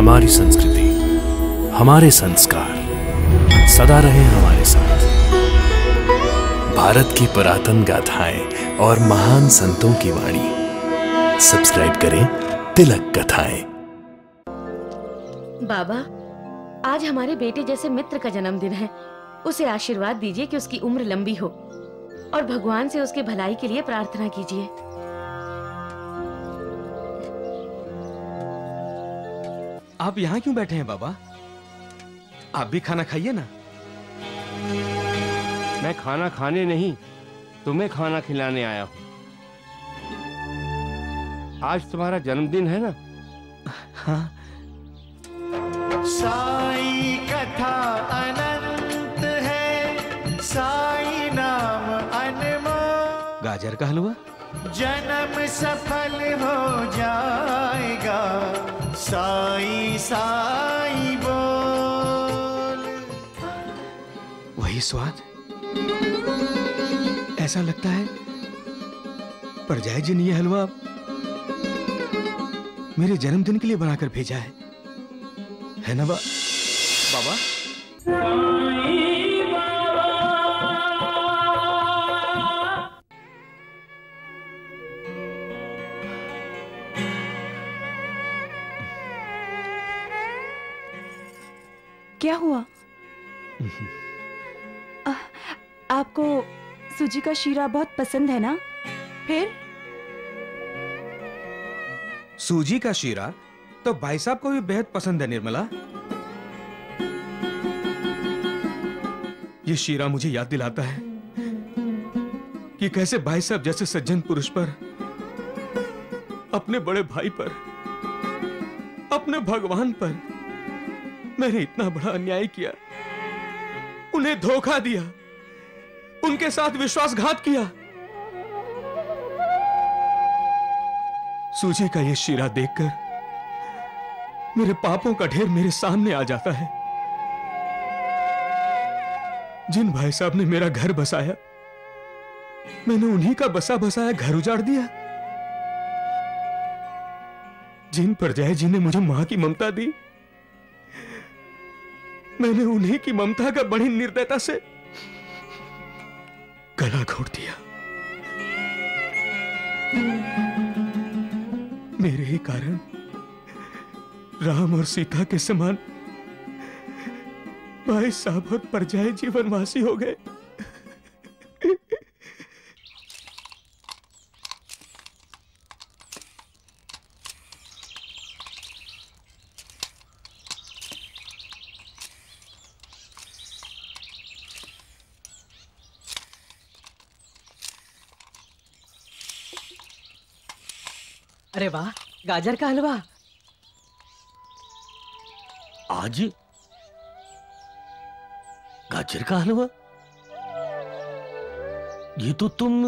हमारी संस्कृति, हमारे संस्कार सदा रहे हमारे साथ। भारत की पुरातन गाथाएं और महान संतों की वाणी। सब्सक्राइब करें तिलक कथाएं। बाबा, आज हमारे बेटे जैसे मित्र का जन्मदिन है। उसे आशीर्वाद दीजिए कि उसकी उम्र लंबी हो और भगवान से उसकी भलाई के लिए प्रार्थना कीजिए। आप यहाँ क्यों बैठे हैं बाबा? आप भी खाना खाइए ना। मैं खाना खाने नहीं, तुम्हें खाना खिलाने आया हूँ। आज तुम्हारा जन्मदिन है ना? हाँ। साई कथा अनंत है, साई नाम अनमोल। गाजर का हलवा? जन्म सफल हो जाएगा, साई साई बोल। वही स्वाद। ऐसा लगता है परजाई जी ने यह हलवा मेरे जन्मदिन के लिए बनाकर भेजा है ना बाबा? क्या हुआ? आपको सूजी का शीरा बहुत पसंद है ना? फिर सूजी का शीरा तो भाई साहब को भी बेहद पसंद है निर्मला। ये शीरा मुझे याद दिलाता है कि कैसे भाई साहब जैसे सज्जन पुरुष पर, अपने बड़े भाई पर, अपने भगवान पर मैंने इतना बड़ा अन्याय किया, उन्हें धोखा दिया, उनके साथ विश्वासघात किया। सूजी का यह शीरा देखकर मेरे पापों का ढेर मेरे सामने आ जाता है। जिन भाई साहब ने मेरा घर बसाया, मैंने उन्हीं का बसा बसाया घर उजाड़ दिया। जिन परजाई जी ने मुझे मां की ममता दी, मैंने उन्हीं की ममता का बड़ी निर्दयता से गला घोट दिया। मेरे ही कारण राम और सीता के समान भाई साहब और परजाई जी वनवासी हो गए। अरे वाह, गाजर का हलवा। आज गाजर का हलवा? ये तो तुम,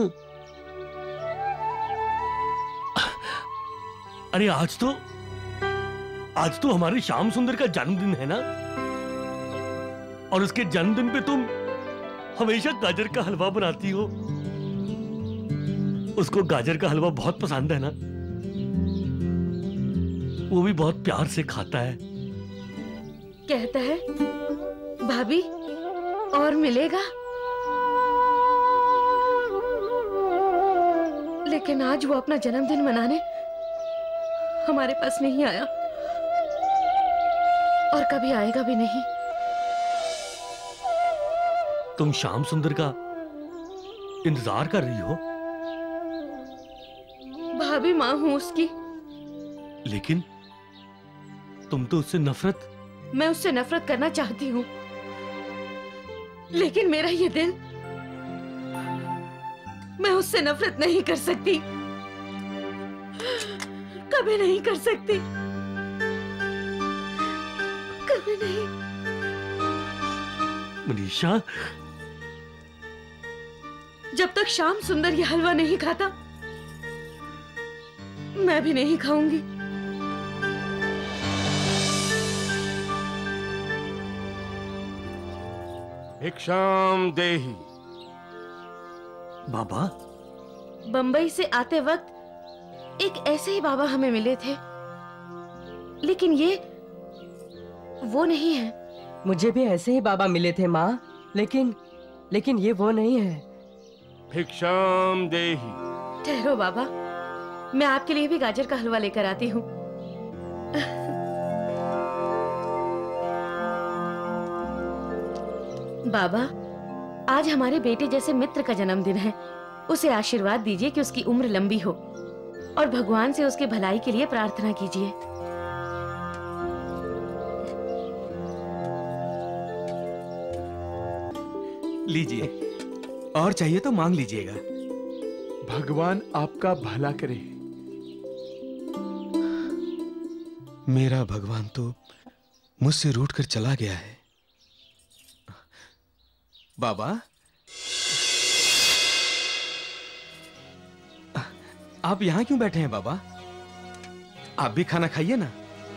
अरे आज तो हमारे श्याम सुंदर का जन्मदिन है ना? और उसके जन्मदिन पे तुम हमेशा गाजर का हलवा बनाती हो। उसको गाजर का हलवा बहुत पसंद है ना? वो भी बहुत प्यार से खाता है। कहता है भाभी और मिलेगा, लेकिन आज वो अपना जन्मदिन मनाने हमारे पास नहीं आया और कभी आएगा भी नहीं। तुम श्याम सुंदर का इंतजार कर रही हो? भाभी मां हूं उसकी। लेकिन तुम तो उससे नफरत। मैं उससे नफरत करना चाहती हूँ, लेकिन मेरा ये दिल, मैं उससे नफरत नहीं कर सकती, कभी नहीं कर सकती, कभी नहीं। मनीषा, जब तक श्याम सुंदर ये हलवा नहीं खाता, मैं भी नहीं खाऊंगी। भिक्षाम देहि। बाबा, बंबई से आते वक्त एक ऐसे ही बाबा हमें मिले थे, लेकिन ये वो नहीं है। मुझे भी ऐसे ही बाबा मिले थे माँ, लेकिन ये वो नहीं है। भिक्षाम देहि। ठहरो बाबा, मैं आपके लिए भी गाजर का हलवा लेकर आती हूँ। बाबा, आज हमारे बेटे जैसे मित्र का जन्मदिन है। उसे आशीर्वाद दीजिए कि उसकी उम्र लंबी हो और भगवान से उसके भलाई के लिए प्रार्थना कीजिए। लीजिए, और चाहिए तो मांग लीजिएगा। भगवान आपका भला करे। मेरा भगवान तो मुझसे रूठकर चला गया है। बाबा, आप यहां क्यों बैठे हैं बाबा? आप भी खाना खाइए ना।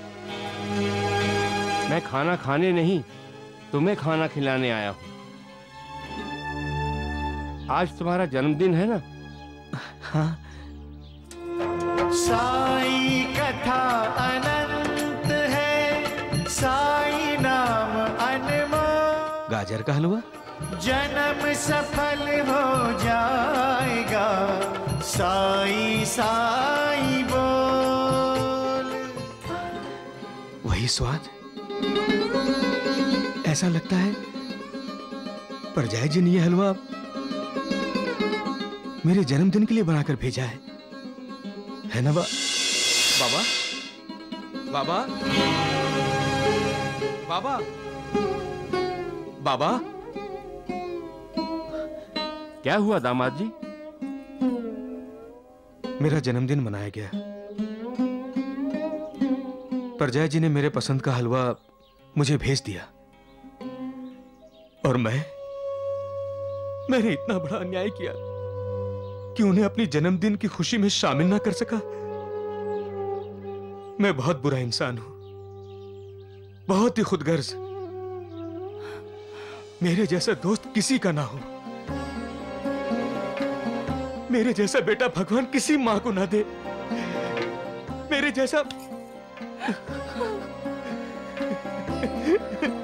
मैं खाना खाने नहीं, तुम्हें खाना खिलाने आया हूं। आज तुम्हारा जन्मदिन है ना? हाँ। साई कथा अनंत है, साई नाम अनमोल। गाजर का हलवा? जन्म सफल हो जाएगा, साई साई बोल। वही स्वाद। ऐसा लगता है परजाई जी ने यह हलवा मेरे जन्मदिन के लिए बनाकर भेजा है ना बाबा? बाबा, बाबा, बाबा। क्या हुआ दामाद जी? मेरा जन्मदिन मनाया गया। परजाई जी ने मेरे पसंद का हलवा मुझे भेज दिया और मैंने इतना बड़ा अन्याय किया कि उन्हें अपनी जन्मदिन की खुशी में शामिल ना कर सका। मैं बहुत बुरा इंसान हूं, बहुत ही खुदगर्ज। मेरे जैसा दोस्त किसी का ना हो। मेरे जैसा बेटा भगवान किसी मां को ना दे। मेरे जैसा